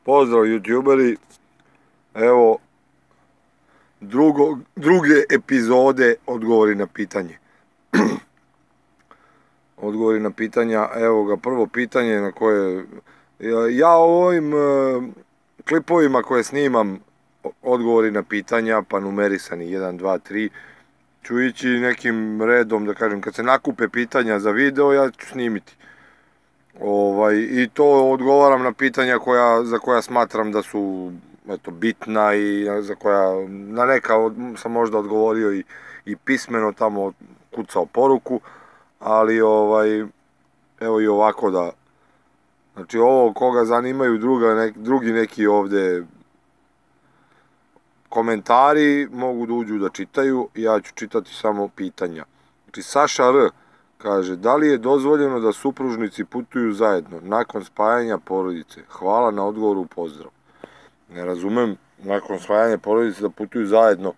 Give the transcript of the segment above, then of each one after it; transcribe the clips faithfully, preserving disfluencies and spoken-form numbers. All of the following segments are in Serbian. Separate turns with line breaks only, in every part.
Pozdrav youtuberi, evo drugo, druge epizode odgovori na pitanje. Odgovori na pitanja, evo ga prvo pitanje na koje ja o ovim uh, klipovima koje snimam, odgovori na pitanja pa numerisani jedan, dva, tri, ću ići nekim redom, da kažem, kad se nakupe pitanja za video ja ću snimiti. Ovaj, i to odgovaram na pitanja koja, za koja smatram da su eto, bitna i za koja na neka od, sam možda odgovorio i, i pismeno tamo kucao poruku, ali ovaj, evo i ovako da, znači ovo koga zanimaju druga, nek, drugi neki ovde komentari mogu da uđu da čitaju, ja ću čitati samo pitanja. Znači Saša R kaže, da li je dozvoljeno da supružnici putuju zajedno nakon spajanja porodice? Hvala na odgovoru, pozdrav. Ne razumem, nakon spajanja porodice da putuju zajedno.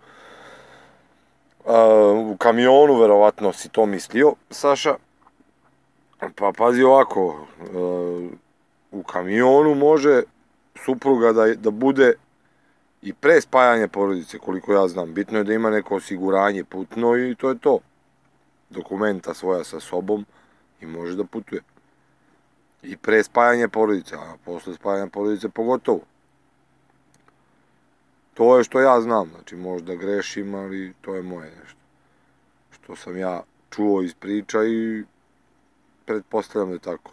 U kamionu, verovatno si to mislio, Saša. Pa pazi ovako, u kamionu može supruga da, da bude i pre spajanja porodice, koliko ja znam. Bitno je da ima neko osiguranje putno i to je to. Dokumenta svoja sa sobom i može da putuje. I pre spajanja porodice, a posle spajanja porodice pogotovo. To je što ja znam, znači možda grešim, ali to je moje nešto. Što sam ja čuo iz priča i pretpostavljam da je tako.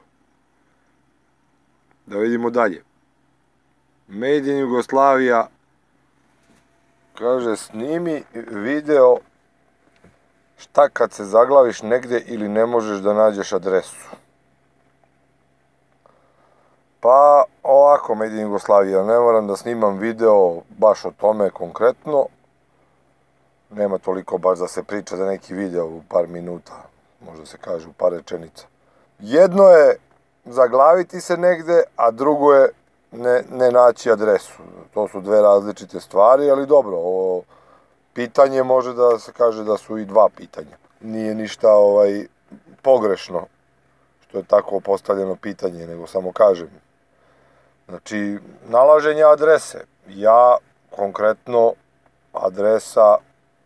Da vidimo dalje. Made in Jugoslavia kaže, snimi video šta kad se zaglaviš negde ili ne možeš da nađeš adresu. Pa ovako, Made in Jugoslavia, ne moram da snimam video baš o tome konkretno. Nema toliko baš da se priča za neki video u par minuta, možda se kaže u par rečenica. Jedno je zaglaviti se negde, a drugo je ne, ne naći adresu. To su dve različite stvari, ali dobro, ovo pitanje može da se kaže da su i dva pitanja. Nije ništa ovaj pogrešno što je tako postavljeno pitanje, nego samo kažem. Znači, nalaženje adrese. Ja konkretno adresa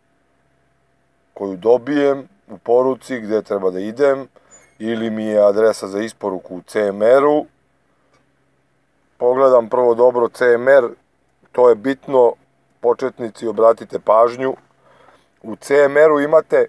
koju dobijem u poruci gde treba da idem, ili mi je adresa za isporuku u C M R-u. Pogledam prvo dobro C M R, to je bitno, početnici obratite pažnju. U C M R-u imate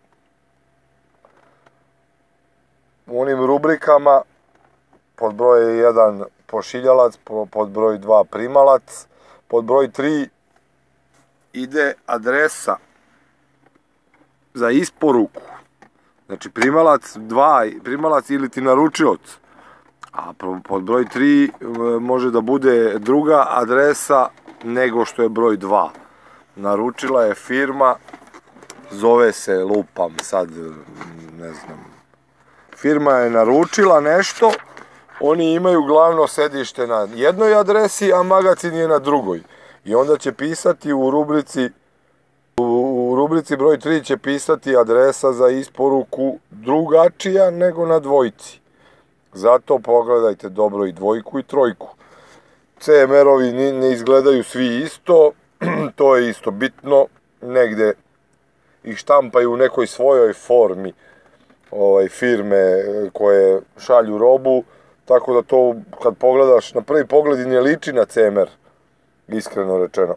u onim rubrikama pod broj jedan pošiljalac, pod broj dva primalac, pod broj tri ide adresa za isporuku. Znači primalac dva, primalac ili ti naručilac. A pod broj tri može da bude druga adresa nego što je broj dva. Naručila je firma, zove se, lupam sad, ne znam. Firma je naručila nešto, oni imaju glavno sedište na jednoj adresi, a magazin je na drugoj. I onda će pisati u rubrici, u rubrici broj tri će pisati adresa za isporuku drugačija nego na dvojci. Zato pogledajte dobro i dvojku i trojku. C M R-ovi ne izgledaju svi isto, to je isto bitno, negde ih štampaju u nekoj svojoj formi ovaj, firme koje šalju robu, tako da to kad pogledaš na prvi pogled i ne liči na C M R, iskreno rečeno.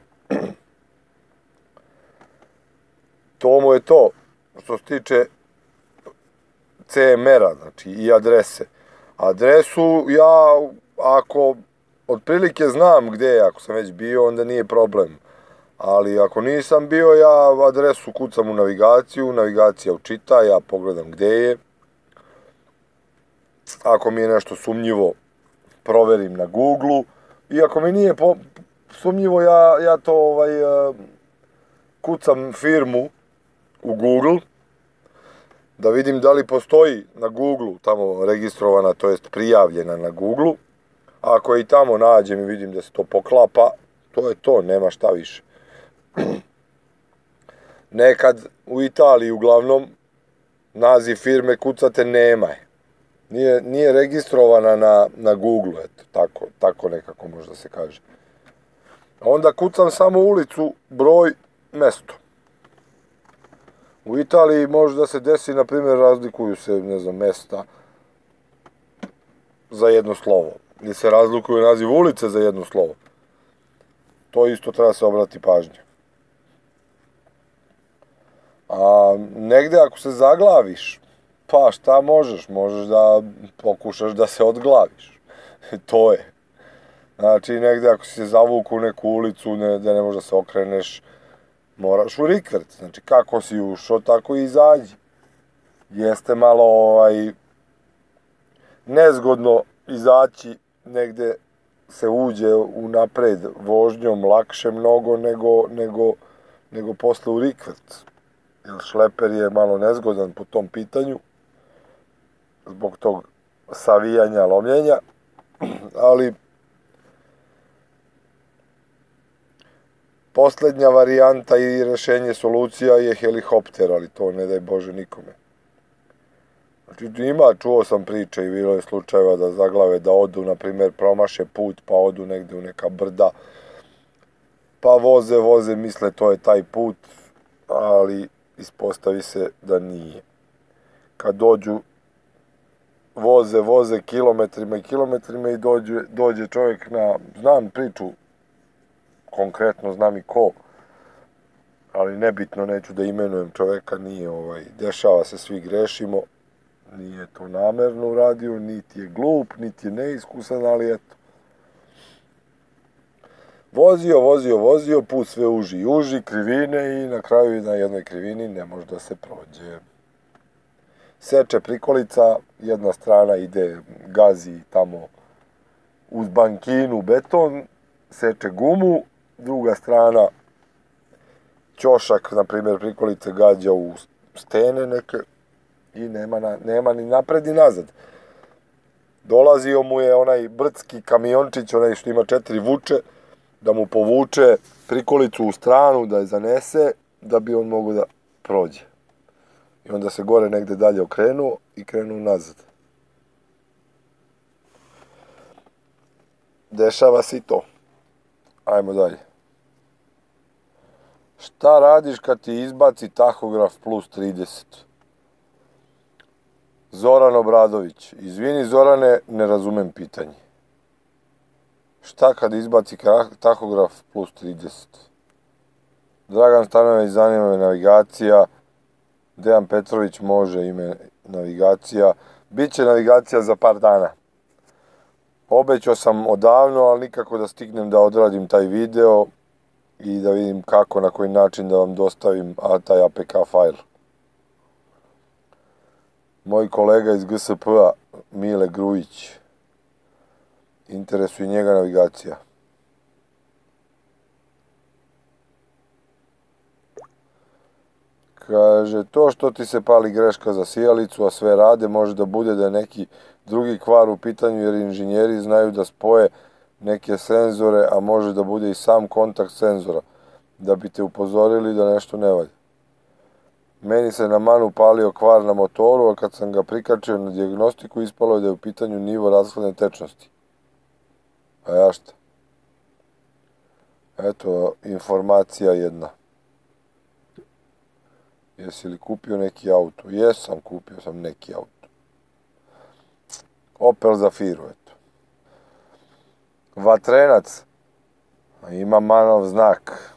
To mu je to što se tiče C M R-a, znači i adrese. Adresu ja, ako otprilike znam gde je, ako sam već bio, onda nije problem. Ali ako nisam bio, ja adresu kucam u navigaciju, navigacija učita, ja pogledam gde je. Ako mi je nešto sumnjivo, proverim na Google-u. I ako mi nije po, sumnjivo, ja, ja to ovaj, kucam firmu u Google, da vidim da li postoji na Google-u tamo registrovana, to jest prijavljena na Google-u. Ako je i tamo nađem i vidim da se to poklapa, to je to, nema šta više. Nekad u Italiji uglavnom naziv firme kucate, nema je. Nije, nije registrovana na, na Google, eto, tako, tako nekako može da se kaže. Onda kucam samo ulicu, broj, mesto. U Italiji može da se desi, na primjer, razlikuju se, ne znam, mesta za jedno slovo. Ili se razlikuju naziv ulice za jedno slovo. To isto treba se obrati pažnje. A negde ako se zaglaviš, pa šta možeš? Možeš da pokušaš da se odglaviš. To je. Znači, negde ako si se zavuku u neku ulicu, ne, da ne možeš da se okreneš, moraš u rikvert. Znači, kako si ušao, tako i izađi. Jeste malo ovaj, nezgodno izaći negde se uđe u napred vožnjom lakše mnogo nego, nego, nego posle u rikvert. Jer šleper je malo nezgodan po tom pitanju, zbog tog savijanja, lomljenja, ali poslednja varijanta i rešenje solucija je helikopter, ali to ne daj Bože nikome. Znači ima, čuo sam priče i bilo je slučajeva da zaglave, da odu, na primjer, promaše put, pa odu negde u neka brda, pa voze, voze, misle to je taj put, ali ispostavi se da nije. Kad dođu, voze, voze kilometrima i kilometrima i dođe, dođe čovjek na, znam priču, konkretno znam i ko, ali nebitno, neću da imenujem čovjeka, nije ovaj, dešava se, svi grešimo, nije to namerno uradio, niti je glup, niti je neiskusan, ali eto. Vozio, vozio, vozio, put sve uži i uži, krivine i na kraju na jednoj krivini ne može da se prođe. Seče prikolica, jedna strana ide, gazi tamo uz bankinu beton, seče gumu, druga strana ćošak, na primjer, prikolice gađa u stene neke i nema, na, nema ni napred ni nazad. Dolazio mu je onaj brdski kamiončić, onaj što ima četiri vuče, da mu povuče prikolicu u stranu, da je zanese, da bi on mogao da prođe. I onda se gore negde dalje okrenuo i krenuo nazad. Dešava se i to. Ajmo dalje. Šta radiš kad ti izbaci tahograf plus trideset? Zoran Obradović. Izvini Zorane, ne razumem pitanje. Šta kad izbaci tahograf plus trideset? Dragan Stanojević, zanima me navigacija. Dejan Petrović, može ime navigacija. Biće navigacija za par dana. Obećao sam odavno, ali nikako da stignem da odradim taj video i da vidim kako, na koji način da vam dostavim taj A P K fajl. Moj kolega iz G S P-a, Mile Grujić, interesuje njega navigacija. Kaže, to što ti se pali greška za sijalicu, a sve rade, može da bude da je neki drugi kvar u pitanju, jer inženjeri znaju da spoje neke senzore, a može da bude i sam kontakt senzora, da bi te upozorili da nešto ne valja. Meni se na manu palio kvar na motoru, a kad sam ga prikačio na dijagnostiku, ispalo je da je u pitanju nivo rashladne tečnosti. A ja šta? Eto, informacija jedna. Jesi li kupio neki auto? Jesam, kupio sam neki auto. Opel Zafiru, eto. Vatrenac. Ima manov znak.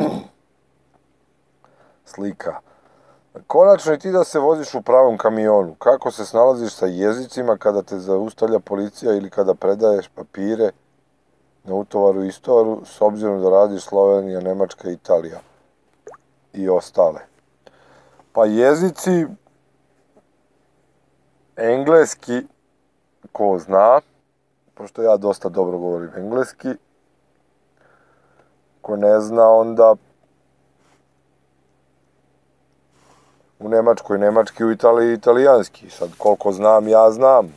Slika. Konačno i ti da se voziš u pravom kamionu. Kako se snalaziš sa jezicima kada te zaustavlja policija ili kada predaješ papire na utovaru i istovaru, s obzirom da radiš Slovenija, Nemačka, Italija i ostale? Pa jezici, engleski, ko zna, pošto ja dosta dobro govorim engleski, ko ne zna, onda u Nemačkoj nemački, u Italiji italijanski. Sad koliko znam, ja znam.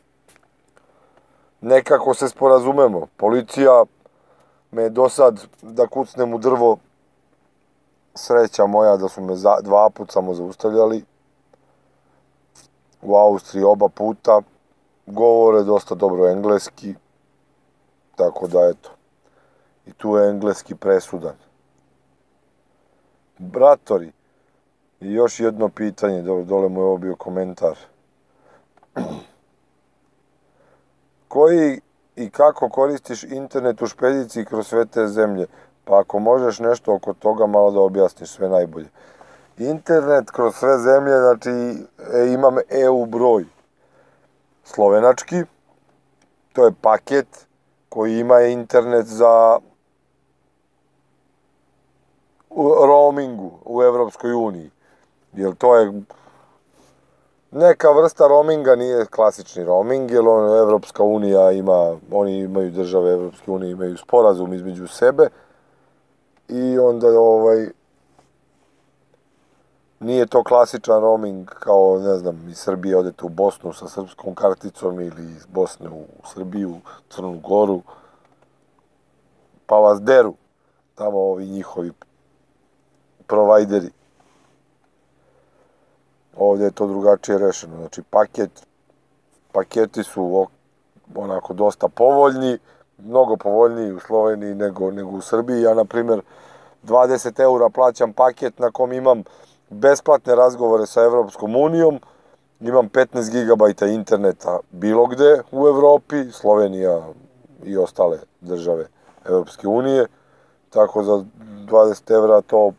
Nekako se sporazumemo. Policija me do sad da kucnem u drvo, sreća moja da su me za, dva put samo zaustavljali. U Austriji oba puta. govore dosta dobro engleski, tako da eto, i tu je engleski presudan. Bratori, i još jedno pitanje, dobro, dole mu je ovo bio komentar. Koji i kako koristiš internet u špediciji kroz sve te zemlje? Pa ako možeš nešto oko toga malo da objasniš, sve najbolje. Internet kroz sve zemlje, znači e, imam E U broj slovenački, to je paket koji ima internet za u roamingu u Evropskoj uniji. Jer to je neka vrsta roaminga, nije klasični roaming, jer on, Evropska unija ima, oni imaju države Evropske unije, imaju sporazum između sebe i onda ovaj nije to klasičan roaming kao, ne znam, iz Srbije odete u Bosnu sa srpskom karticom ili iz Bosne u Srbiju, Crnu Goru, pa vas deru tamo ovi njihovi provajderi. Ovdje je to drugačije rešeno. Znači, paket, paketi su onako dosta povoljni, mnogo povoljniji u Sloveniji nego, nego u Srbiji. Ja, na primjer, dvadeset eura plaćam paket na kom imam besplatne razgovore sa Evropskom unijom, imam petnaest gigabajta interneta bilo gde u Evropi, Slovenija i ostale države Evropske unije, tako za dvadeset evra to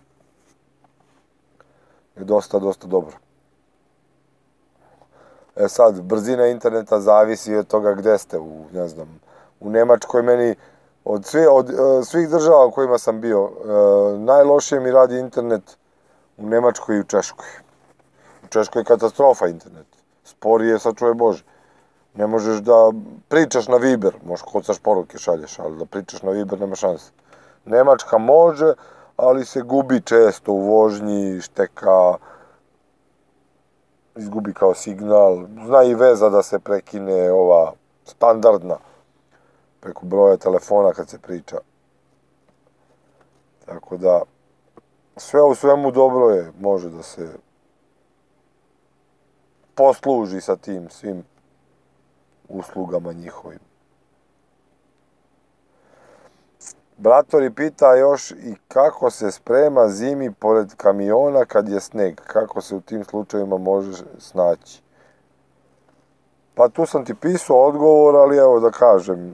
je dosta, dosta dobro. E sad, brzina interneta zavisi od toga gde ste, u, ne znam, u Nemačkoj meni, od, sve, od uh, svih država u kojima sam bio, uh, najlošije mi radi internet u Nemačkoj i u Češkoj. U Češkoj je katastrofa internet. Spori je, sad čuje Bože. Ne možeš da pričaš na Viber, možeš kocaš poruke šalješ, ali da pričaš na Viber nema šanse. Nemačka može, ali se gubi često u vožnji, šteka, izgubi kao signal, zna i veza da se prekine ova standardna preko broja telefona kad se priča. Tako da, sve u svemu dobro je, može da se posluži sa tim svim uslugama njihovim. Bratori pita još i kako se sprema zimi pored kamiona kad je sneg, kako se u tim slučajevima može snaći. Pa tu sam ti pisao odgovor, ali evo da kažem.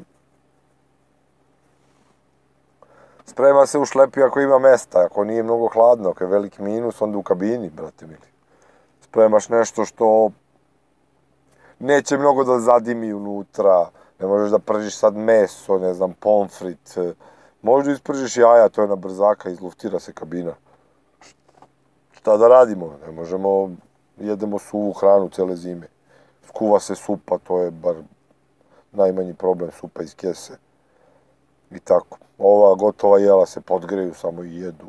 Sprema se u šlepi ako ima mesta, ako nije mnogo hladno, ako je veliki minus, onda u kabini, brate mili. Spremaš nešto što neće mnogo da zadimi unutra, ne možeš da pržiš sad meso, ne znam, pomfrit, možda ispržiš jaja, to je na brzaka, izluftira se kabina. Šta da radimo? Ne možemo, jedemo suvu hranu cele zime. Skuva se supa, to je bar najmanji problem, supa iz kese. I tako. Ova gotova jela se podgreju, samo i jedu.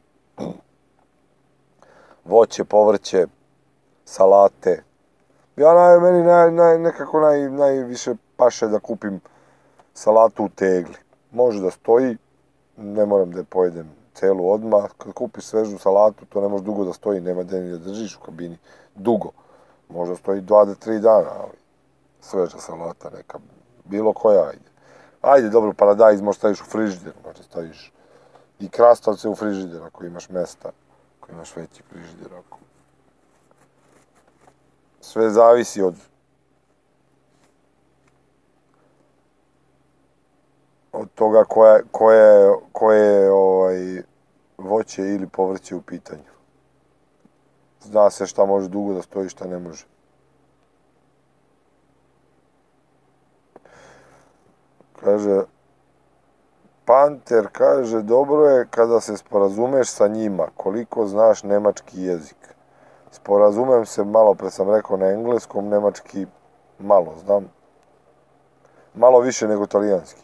Voće, povrće, salate. Ja, naj, meni naj, naj, nekako naj, najviše paše da kupim salatu u tegli. Može da stoji, ne moram da je pojedem celu odmah. Kad kupiš svežu salatu, to ne može dugo da stoji, nema da ni da držiš u kabini. Dugo. Možda stoji dva do tri dana, ali sveža salata neka, bilo koja, ajde. Ajde, dobro, paradajz možda staviš u frižider, možda staviš i krastavce u frižider ako imaš mesta, ako imaš veći frižider. Ako... Sve zavisi od od toga koje, koje, koje ovaj, voće ili povrće u pitanju. Zna se šta može dugo da stoji, šta ne može. Kaže, Panter kaže, dobro je kada se sporazumeš sa njima, koliko znaš nemački jezik. Sporazumem se, malo pre sam rekao, na engleskom, nemački malo znam. Malo više nego talijanski.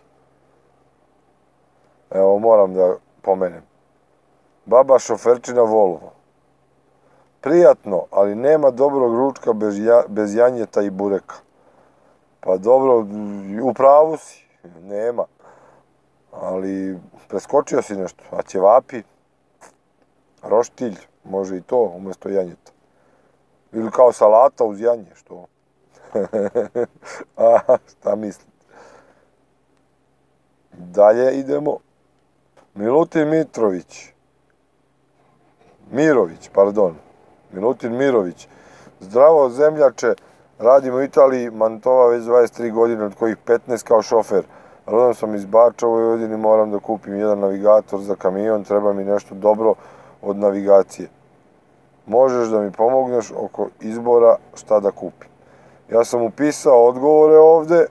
Evo, moram da pomenem. Baba šoferčina Volvo. Prijatno, ali nema dobrog ručka bez, ja, bez janjeta i bureka. Pa dobro, u pravu si, nema. Ali preskočio si nešto, a ćevapi, roštilj, može i to umjesto janjeta. Ili kao salata uz janje, što? A, šta mislite? Dalje idemo. Milutin Mitrović. Mirović, pardon. Milutin Mirović. Zdravo zemljače, radim u Italiji, Mantova već dvadeset tri godine, od kojih petnaest kao šofer. Rodom sam iz Bača u Vojvodini, moram da kupim jedan navigator za kamion, treba mi nešto dobro od navigacije. Možeš da mi pomogneš oko izbora šta da kupim. Ja sam upisao odgovore ovde,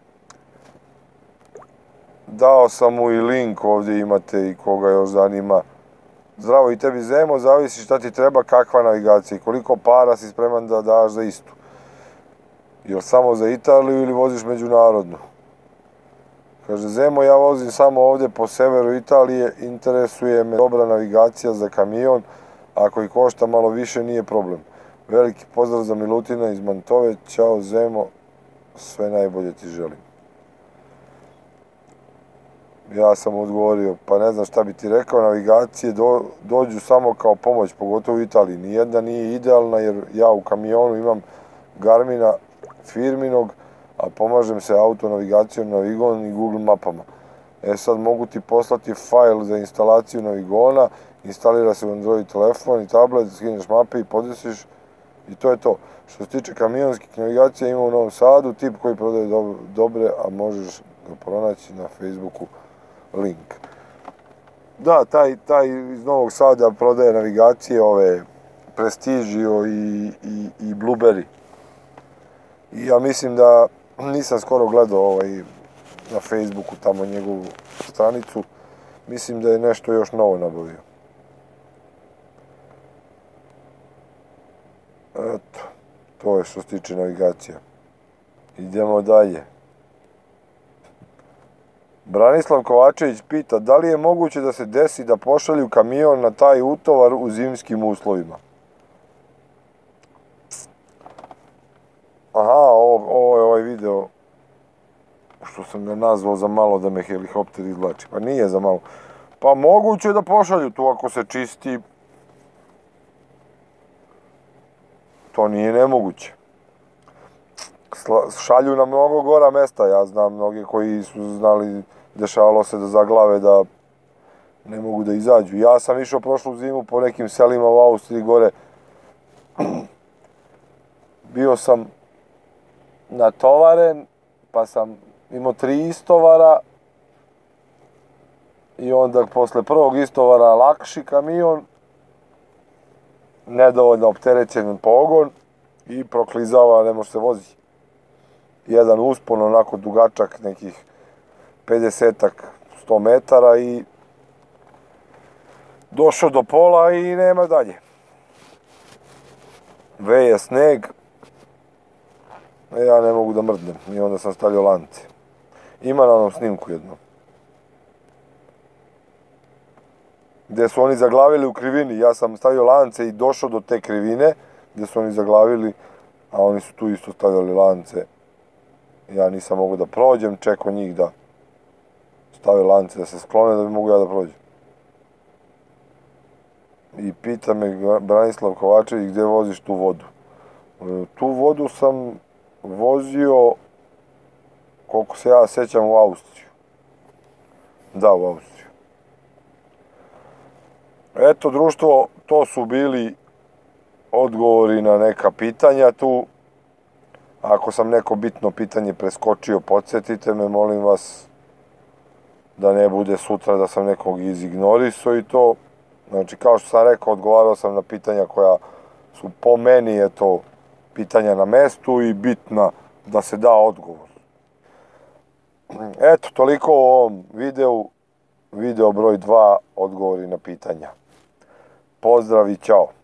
dao sam mu i link, ovdje imate i koga još zanima. Zdravo i tebi Zemo, zavisi šta ti treba, kakva navigacija i koliko para si spreman da daš za istu. Jel samo za Italiju ili voziš međunarodnu? Kaže Zemo, ja vozim samo ovdje po severu Italije, interesuje me dobra navigacija za kamion, ako i košta malo više nije problem. Veliki pozdrav za Milutina iz Mantove, ćao Zemo, sve najbolje ti želim. Ja sam odgovorio, pa ne znam šta bi ti rekao, navigacije do, dođu samo kao pomoć, pogotovo u Italiji. Nijedna nije idealna jer ja u kamionu imam Garmina firminog, a pomažem se autonavigacijom Navigon i Google mapama. E sad mogu ti poslati fajl za instalaciju Navigona, instalira se u Android telefon i tablet, skineš mape i podesiš i to je to. Što se tiče kamionskih navigacija, ima u Novom Sadu tip koji prodaje do, dobre, a možeš ga pronaći na Facebooku link. Da, taj, taj iz Novog Sada prodaje navigacije, ove Prestigio i, i, i Blueberry. I ja mislim da nisam skoro gledao ovaj, na Facebooku tamo njegovu stranicu. Mislim da je nešto još novo nabavio. Eto, to je što se tiče navigacija. Idemo dalje. Branislav Kovačević pita, da li je moguće da se desi da pošalju kamion na taj utovar u zimskim uslovima? Aha, ovo, ovo je ovaj video što sam ga nazvao za malo da me helikopter izvlači. Pa nije za malo. Pa moguće je da pošalju tu ako se čisti. To nije nemoguće. Šalju na mnogo gora mesta. Ja znam mnoge koji su znali, dešavalo se da zaglave, da ne mogu da izađu. Ja sam išao prošlu zimu po nekim selima u Austriji gore. Bio sam natovaren, pa sam imao tri istovara i onda posle prvog istovara lakši kamion, nedovoljno opterećen pogon i proklizava, ne može se voziti. Jedan uspon, onako dugačak, nekih pedesetak, sto metara i došao do pola i nema dalje. Veje sneg, ja ne mogu da mrdnem i onda sam stavio lance. Ima na onom snimku jedno. Gde su oni zaglavili u krivini, ja sam stavio lance i došao do te krivine gde su oni zaglavili, a oni su tu isto stavljali lance. Ja nisam mogao da prođem, čekao njih da stave lance, da se sklone da bi mogu ja da prođem. I pita me Branislav Kovačević gde voziš tu vodu. Tu vodu sam vozio, koliko se ja sećam, u Austriju. Da, u Austriju. Eto, društvo, to su bili odgovori na neka pitanja tu. Ako sam neko bitno pitanje preskočio, podsjetite me, molim vas, da ne bude sutra da sam nekog izignorisao i to. Znači, kao što sam rekao, odgovarao sam na pitanja koja su po meni, eto, pitanja na mestu i bitna da se da odgovor. Eto, toliko u ovom videu, video broj dva, odgovori na pitanja. Pozdrav i ćao.